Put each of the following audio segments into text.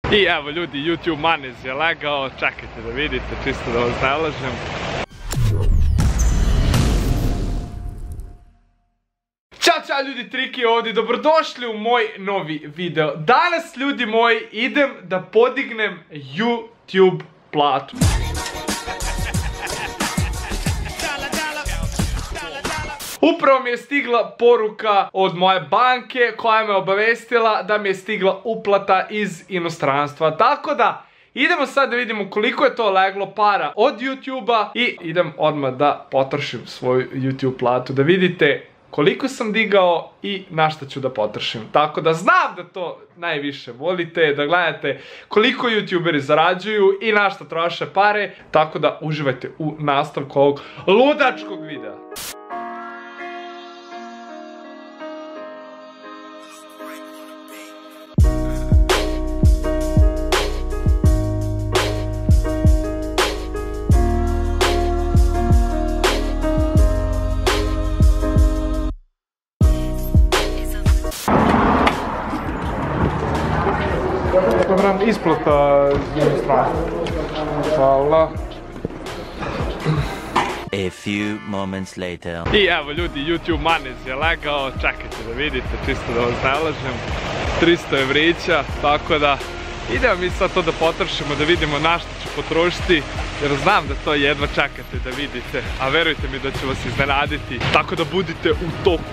I evo ljudi, YouTube manez je legao, čekajte da vidite, čisto da vas ne lažem. Ćao ljudi, Triki ovdje, dobrodošli u moj novi video. Danas ljudi moji idem da podignem YouTube platu. Upravo mi je stigla poruka od moje banke koja me obavestila da mi je stigla uplata iz inostranstva. Tako da idemo sad da vidimo koliko je to leglo para od YouTube-a i idem odmah da potrošim svoju YouTube platu. Da vidite koliko sam digao i na šta ću da potrošim. Tako da znam da to najviše volite, da gledate koliko YouTuberi zarađuju i na šta troše pare. Tako da uživajte u nastavku ovog ludačkog videa. Dobra, isplata iz inostranstva. Hvala. A few moments later. I evo ljudi, YouTube manez je legao, čekajte da vidite, čisto da vas ne lažem. 300 evrića, tako da idemo mi sad to da potrošimo, da vidimo na što ću potrošiti. Jer znam da to jedva čekate da vidite, a verujte mi da ću vas iznenaditi. Tako da budite u toku.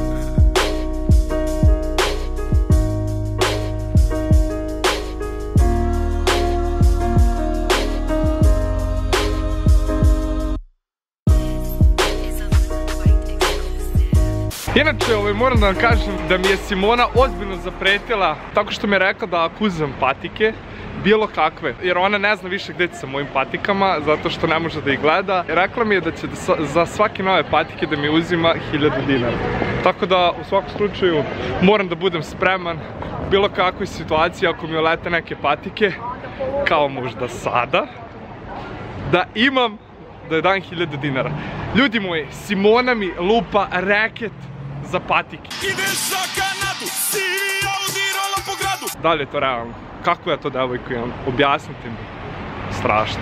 Inače, moram da vam kažem da mi je Simona ozbiljno zapretila tako što mi je rekla da ako uzem patike, bilo kakve, jer ona ne zna više gdje će sa mojim patikama, zato što ne može da ih gleda. Rekla mi je da će za svake nove patike da mi uzima 1000 dinara. Tako da, u svakom slučaju, moram da budem spreman u bilo kakvoj situaciji ako mi ulete neke patike, kao možda sada, da imam da dam 1000 dinara. Ljudi moji, Simona mi lupa reket za patike. Ideš za Kanadu, sivi Audi rola po gradu. Da li je to realno? Kako ja to devojku imam? Objasnite mi. Strašno.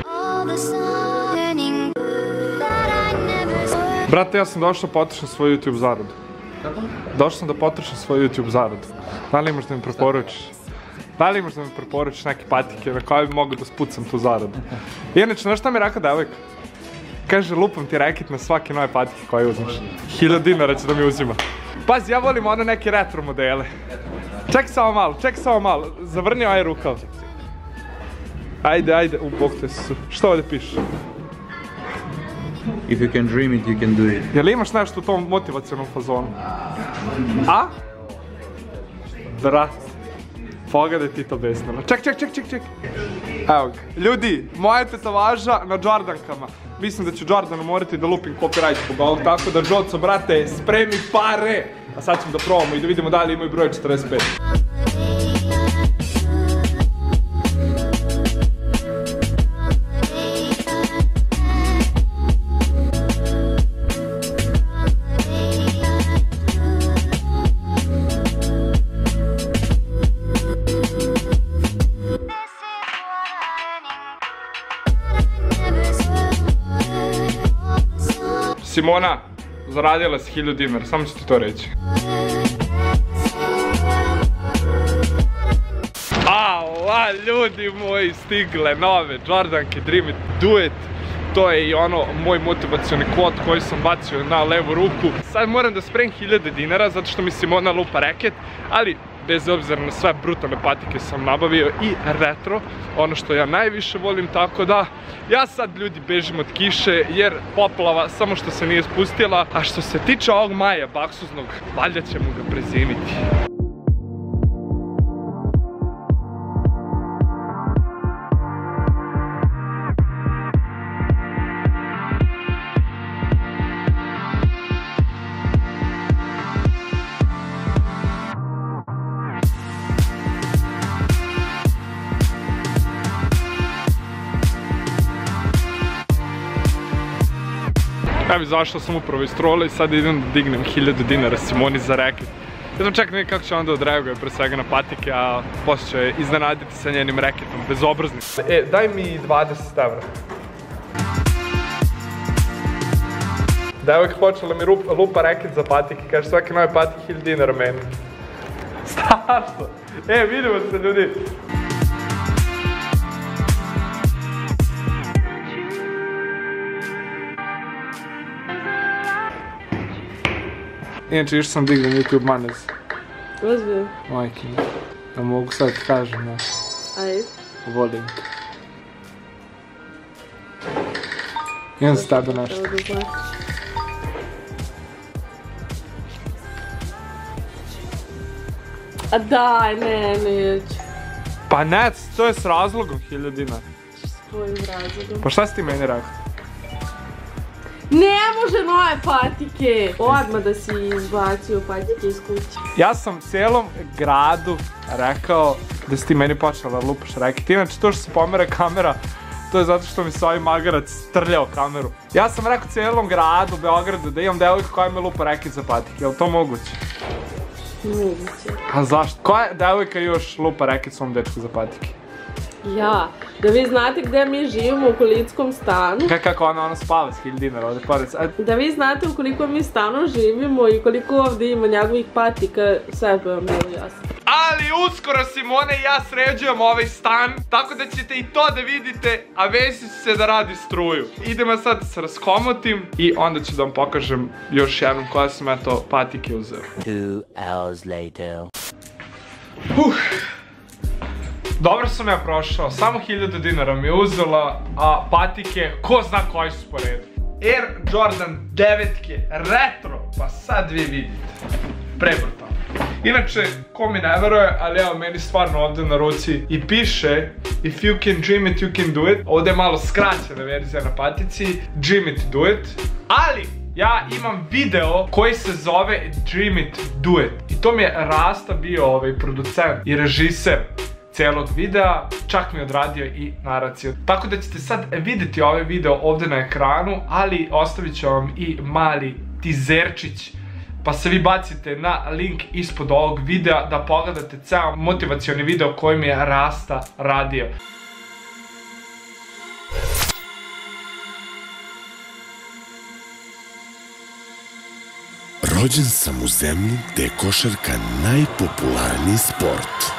Brate, ja sam došao da potrošim svoju YouTube zaradu. Došao sam da potrošim svoju YouTube zaradu. Da li imaš da mi preporučiš? Da li imaš da mi preporučiš neke patike na koje bi mogu da spucam tu zaradu? Inače, znaš šta mi je rekao devojka? Kaže, lupam ti reket na svake nove patike koje uzmeš. 1000 dinara će da mi uzima. Pazi, ja volim one neke retro modele. Čekaj samo malo, zavrni ovaj rukav. Ajde, u bok te su. Što ovdje piše? If you can dream it, you can do it. Jel imaš nešto u tom motivacionom fazonu? A? Brat, pogledaj ti to besnilo. Ček. Evo ga. Ljudi, moja tetovaža na Jordankama. Mislim da ću Jordanu morati da lupim copyright zbog ovog, tako da Joco, brate, spremi pare! A sad ćemo da probamo i da vidimo da li imaju broj 45. Simona, zaradila si 1000 dinara, samo ću ti to reći. Ala, ljudi moji, stigle nove Jordanke Dream It, Do It. To je i ono moj motivacioni kvot koji sam bacio na levu ruku. Sad moram da spremim 1000 dinara zato što mi Simona lupa reket, ali bez obzira na sve brutalne patike sam nabavio i retro, ono što ja najviše volim, tako da ja sad ljudi bežim od kiše jer poplava samo što se nije spustila, a što se tiče ovog maja baksuznog, valjda ćemo ga prezimiti. Evo, izašao sam upravo iz trola i sad idem da dignem 1000 dinara Simoni za reket. Jednom čekam vidjeti kako će onda odreaguje pre svega na patike, a poslije će iznenaditi sa njenim reketom, bezobrazni. Daj mi 20 evra. Devojka počela mi lupa reket za patike, kaže svaki novi patik 1000 dinara meni. Strašno! Vidimo se ljudi! Inače, išao sam digli YouTube manez. Ozbiljno? Majke mi. Da mogu sad ti kažem, ja. Ajde. Volim te. Imam za tebe nešto. A daj, neću. Pa ne, to je s razlogom 1000 dinara. S kojim razlogom? Pa šta si ti meni rekao? Ne može nove patike! Odmah da si izbacio patike iz kuće. Ja sam cijelom gradu rekao da si ti meni počela lupaš reket. Inače, to što se pomera kamera, to je zato što mi se ovaj magarac strljao kameru. Ja sam rekao cijelom gradu, Beogradu, da imam devojku koja me lupa reket za patike. Je li to moguće? Moguće. A zašto? Koja devojka još lupa reket svom dečku za patike? Ja, da vi znate gdje mi živimo u kolickom stanu. Kako ona spava s 1000 dinara ovdje pored. Da vi znate u koliko mi stanu živimo i koliko ovdje ima njegovih patika, sve bi vam bilo jasno. Ali uskoro Simona i ja sređujemo ovaj stan, tako da ćete i to da vidite, a Vesi se da radi struju. Idemo sad se raskomotim i onda ću da vam pokažem još jednom koja sam eto patike uzeo. 2 hours later. Dobro sam ja prošao, samo 1000 dinara mi je uzela, a patike, ko zna koji su po redu. Air Jordan 9-ke, retro, pa sad vi vidite. Prebrutalno. Inače, ko mi ne veruje, ali evo meni stvarno ovdje na ruci i piše If you can dream it, you can do it. Ovdje je malo skraćena verzija na patici, Dream it, do it. Ali, ja imam video koji se zove Dream it, do it. I to mi je Rasta bio producent i režiser cijelog videa, čak mi je odradio i naraciju. Tako da ćete sad vidjeti ovaj video ovdje na ekranu, ali ostavit ću vam i mali tizerčić, pa se vi bacite na link ispod ovog videa da pogledate ceo motivacioni video koji mi je Rasta radio. Rođen sam u zemlji gde je košarka najpopularniji sport.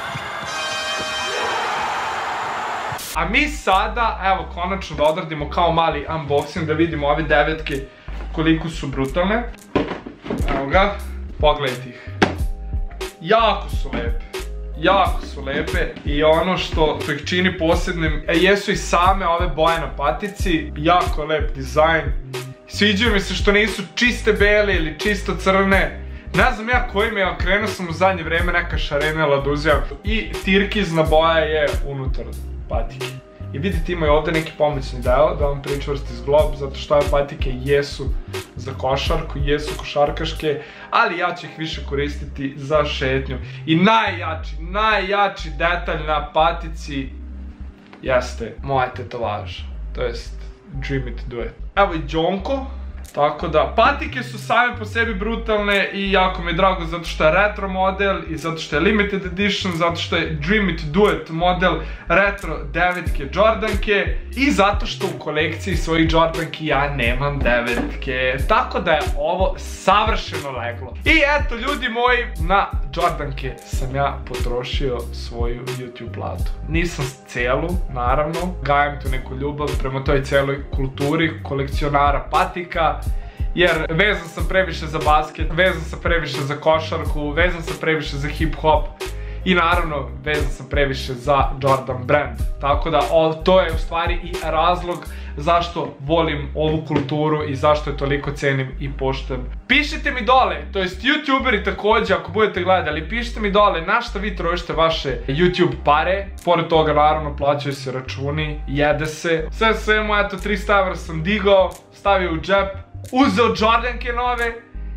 A mi sada, evo, konačno da odradimo kao mali unboxing, da vidimo ove 9-ke koliko su brutalne. Evo ga, pogledajte ih. Jako su lepe. Jako su lepe i ono što ih čini posebnim, jesu i same ove boje na patici. Jako lep dizajn. Sviđaju mi se što nisu čiste bele ili čisto crne. Ne znam ja koji mi je, krenuo sam u zadnje vreme neka šarenela da uzimam. I tirkizna boja je unutar patike. I vidite, imaju ovdje neki pomoćni deo da vam pričvrsti zglob, zato što ove patike jesu za košarku, jesu košarkaške, ali ja ću ih više koristiti za šetnju. I najjači detalj na patici jeste moja tetovaža, to jest Dream it, do it. Evo i džonko. Tako da, patike su same po sebi brutalne i jako mi je drago zato što je retro model i zato što je limited edition, zato što je Dream it, do it model retro 9-ke Jordanke i zato što u kolekciji svojih Jordanki ja nemam 9-ke. Tako da je ovo savršeno leglo. I eto ljudi moji, na Jordanke sam ja potrošio svoju YouTube platu. Nisam celu, naravno, gajam tu neku ljubav prema toj celoj kulturi kolekcionara patika, jer vezan sam previše za basket, vezan sam previše za košarku, vezan sam previše za hip hop i naravno vezan sam previše za Jordan brand. Tako da to je u stvari i razlog zašto volim ovu kulturu i zašto je toliko cenim i poštujem. Pišite mi dole, to jest youtuberi također ako budete gledali, pišite mi dole na šta vi trošite vaše YouTube pare. Pored toga naravno plaćaju se računi, jede se. Sve svemu, eto 300 evra sam digao, stavio u džep, uzeo Jordanke nove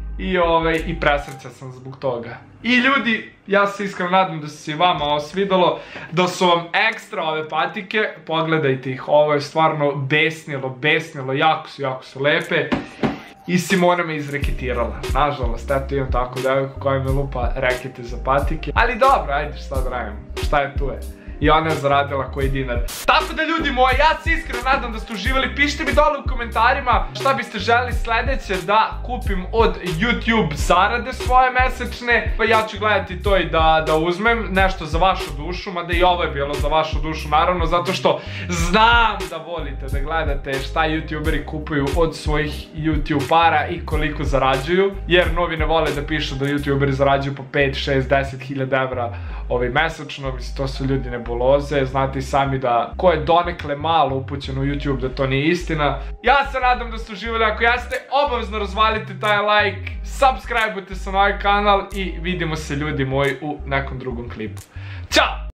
i presrećan sam zbog toga. I ljudi, ja se iskreno nadam da se i vama ovo svidalo, da su vam ekstra ove patike, pogledajte ih, ovo je stvarno besnilo, jako su lepe. I Simona me izreketirala. Nažalost, eto imam tako devojku koja me lupa rekete za patike. Ali dobro, ajde šta da radim, šta je tu je. I ona je zaradila koji dinar. Tako da ljudi moji, ja se iskreno nadam da ste uživali. Pišite mi dole u komentarima šta biste želi sledeće da kupim od YouTube zarade svoje mesečne. Pa ja ću gledati to i da uzmem nešto za vašu dušu. Mada i ovo je bilo za vašu dušu naravno, zato što znam da volite da gledate šta YouTuberi kupuju od svojih YouTube para i koliko zarađuju. Jer novi ne vole da pišu da YouTuberi zarađuju po 5, 6, 10 hiljada evra mesečno. Mislim, to su ljudi nebuloze. Znate i sami da ko je donekle malo upućen u YouTube da to nije istina. Ja se nadam da ste uživali. Ako jeste, obavezno razvalite taj like, subscribe-ujte se na ovaj kanal i vidimo se ljudi moji u nekom drugom klipu. Ćao!